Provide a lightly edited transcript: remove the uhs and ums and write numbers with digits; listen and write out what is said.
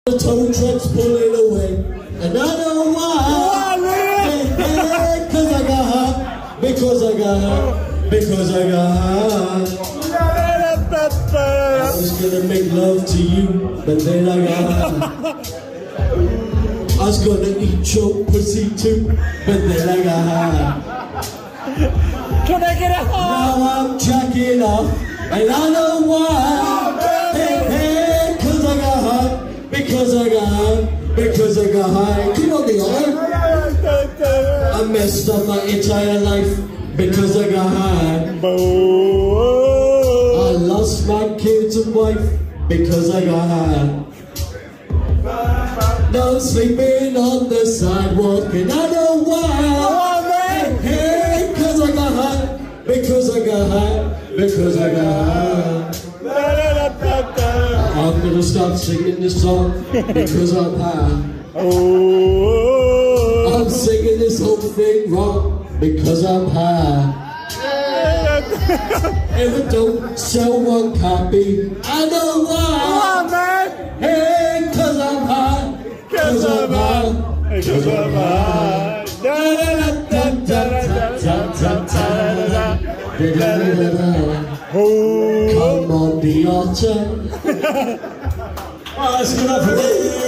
The tow truck's pulling away, and I know why. Hey, cause I got hot, because I got hot, because I got hot. I was gonna make love to you, but then I got hot. I was gonna eat your pussy too, but then I got hot. Can I get a hug? Now I'm jacking off, and I know why. Hey, cause I got hot. Because I got high, because I got high. Come on, the Otter. I messed up my entire life because I got high. I lost my kids and wife because I got high. Now I'm sleeping on the sidewalk and I know why. Hey, because I got high, because I got high, because I got high. I'm gonna stop singing this song because I'm high. I'm singing this whole thing wrong because I'm high. If it don't sell one copy, I know why. Hey, cause I'm high, cause I'm high, cause I'm high. Come on, the Otter. Oh, let's get up for this.